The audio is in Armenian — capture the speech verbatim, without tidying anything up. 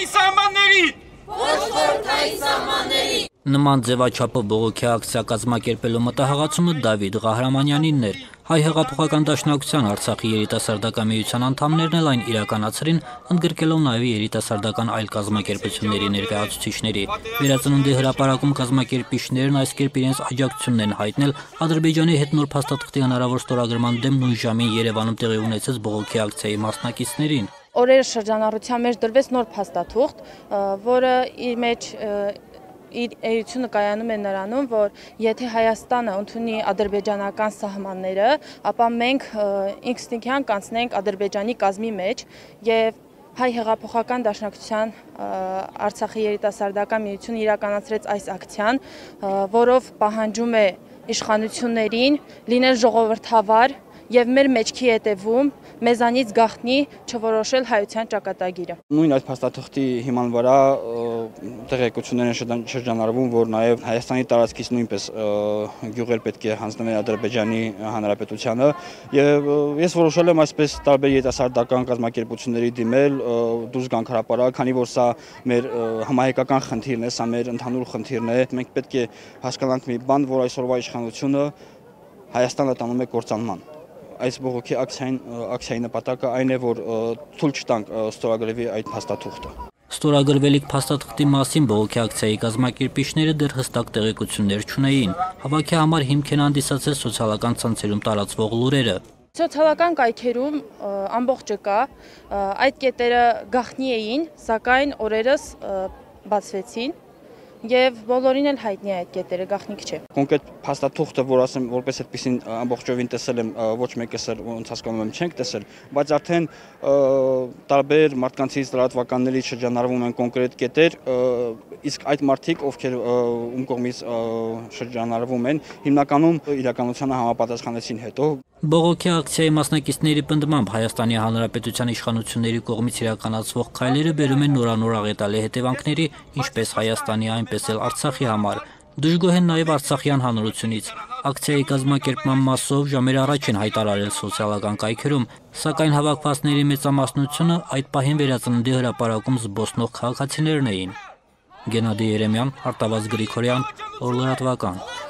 սահմաններին։ Ոչ խորհրդային սահմաններին։ Նման ձևաչափով բողոքի ակցիա կազմակերպելու մտահղացումը Դավիթ Ղահրամանյանինն էր։ Հայ հեղափոխական դաշնակցության Արցախի երիտասարդական միության անդամներն էլ այն իրականացրին, ընդգրկելով նաև երիտասարդական այլ կազմակերպությունների ներկայացուցիչների։ Վերածնունդի հրապարակում կազմակերպիչներն այս կերպ իրենց աջակցությունն են հայտնել Ադրբեջանի հետ նոր փաստաթղթի հնարավոր ստորագրման դեմ նույն ժամին Երևանում տեղի ունեցած բողոքի ակցիայի մասնակիցներին։ Օրեր շրջանառության մեջ դրվեց նոր փաստաթուղթ, որը իր մեջ իր էությունը կայանում է նրանում, որ եթե Հայաստանը ընդունի ադրբեջանական սահմանները, ապա մենք ինքնստինքյան կանցնենք Ադրբեջանի կազմի մեջ եւ Հայ հեղափոխական դաշնակցության Արցախի երիտասարդական միությունը իրականացրեց այս ակցիան, որով պահանջում է իշխանություններին լինել ժողովրդավար եւ մեր մեջքի հետևում մեզանից գաղտնի չորոշել հայության ճակատագիրը։ Նույն այդ փաստաթղթի հիման վրա տեղեկություններ են շրջանառվում, որ նաև Հայաստանի տարածքից նույնպես գյուղեր պետք է հանձնվեն Ադրբեջանի Հանրապետությանը, եւ ես որոշել եմ այսպես տարբեր երիտասարդական կազմակերպությունների դիմել դուրս գանք հրապարակ, քանի որ սա մեր համահայկական խնդիրն է, սա մեր ընդհանուր խնդիրն է։ Մենք պետք է հասկանանք մի բան, որ այսօրվա իշխանությունը Հայաստանը տանում է կործանման։ Այս բողոքի ակցիայի նպատակը այն է, որ թույլ չտանք ստորագրվի այդ փաստաթուղթը։ Ստորագրվելիք փաստաթղթի մասին բողոքի ակցիայի կազմակերպիչները դեռ հստակ տեղեկություններ չունեին։ Հավաքի համար հիմք են հանդիսացել սոցիալական ցանցերում տարածվող լուրերը։ Սոցիալական կայքերում ամբողջը կա, այդ կետերը գաղտնի էին, սակայն օրերս բացվեցին։ Եվ բոլորին էլ հայտնի է այդ կետերը, գաղտնիք չէ։ Կոնկրետ փաստաթուղթը, որ ասեմ, որպես այդպեսին ամբողջովին տեսել եմ, ոչ մեկս էլ ոնց հասկանում եմ չենք տեսել, բայց արդեն տարբեր մարդկանցից լրատվականներից շրջանառվում են կոնկրետ կետեր, իսկ այդ մարդիկ, ովքեր ում կողմից շրջանառվում են, հիմնականում իրականությանը համապատասխանեցին հետո։ Բողոքի ակցիայի մասնակիցների պնդմամբ Հայաստանի Հանրապետության իշխանությունների կողմից իրականացվող քայլերը բերում են նորանոր աղետալի հետևանքների, ինչպես Հայաստանի, այնպես էլ Արցախի համար։ Դժգոհ են նաև արցախյան հանրությունից։ Ակցիայի կազմակերպման մասով ժամեր առաջ են հայտարարել սոցիալական կայքերում, սակայն հավաքվածների մեծամասնությունը այդ պահին Վերածննդի հրապարակում զբոսնող քաղաքացիներն էին։ Գենադի Երեմյան, Արտավազդ Գրիգորյան, Օրլրատվական։